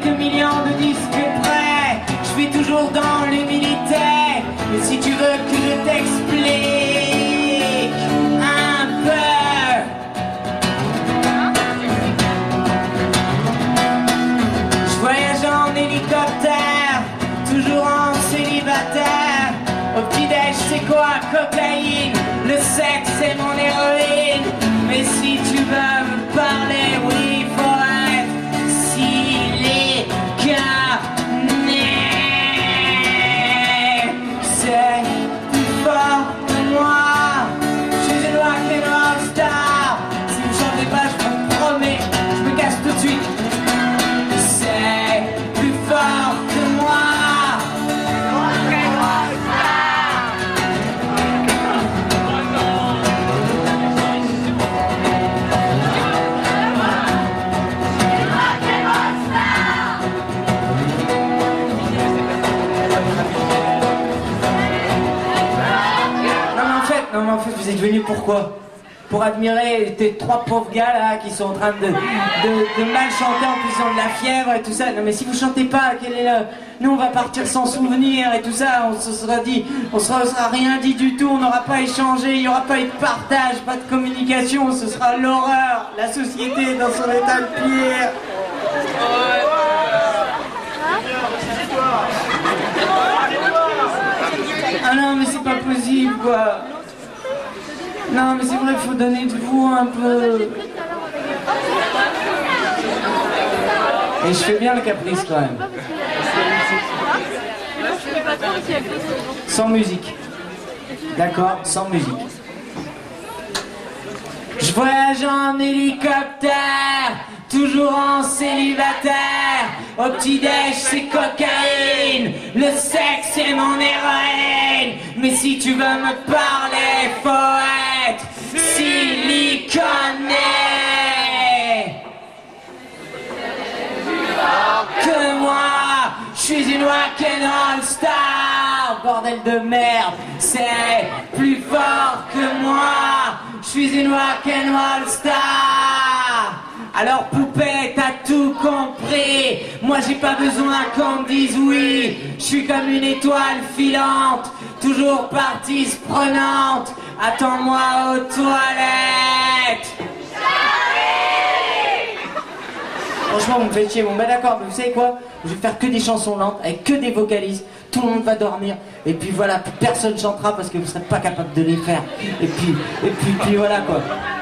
quelques millions de disques près. Je vis toujours dans l'humilité. Mais si tu veux que je t'explique un peu, je voyage en hélicoptère, toujours en célibataire. Au petit-déj c'est quoi? Cocaïne. Le sexe c'est mon héroïne. Mais si tu veux me parler, oui, faut être siliconé. C'est plus fort que moi. Je suis une rockstar. Si vous chantez pas, je vous promets, je me casse tout de suite. C'est plus fort que moi. Non mais en fait vous êtes venus pourquoi? Pour admirer tes trois pauvres gars là qui sont en train de mal chanter, en plus ils ont de la fièvre et tout ça. Non mais si vous chantez pas, quel est le... Nous on va partir sans souvenir et tout ça, on se sera dit, on sera rien dit du tout, on n'aura pas échangé, il n'y aura pas eu de partage, pas de communication, ce sera l'horreur, la société dans son état de pire. Ah non mais c'est pas possible quoi. Non mais c'est vrai, il faut donner de vous un peu. Et je fais bien le caprice quand même. Sans musique. D'accord, sans musique. Je voyage en hélicoptère, toujours en célibataire. Au petit-déj c'est cocaïne, le sexe c'est mon héroïne. Mais si tu veux me parler, faut être siliconé. Que moi, je suis une rock'n'roll star. Bordel de merde, c'est plus fort que moi. Je suis une rock'n'roll star. Alors poupée, t'as tout compris. Moi j'ai pas besoin qu'on me dise oui. Je suis comme une étoile filante, toujours partie prenante. Attends-moi aux toilettes. Franchement vous me faites chier. Bon bah d'accord, mais vous savez quoi? Je vais faire que des chansons lentes, avec que des vocalistes. Tout le monde va dormir. Et puis voilà, personne chantera parce que vous serez pas capable de les faire. Et puis voilà quoi.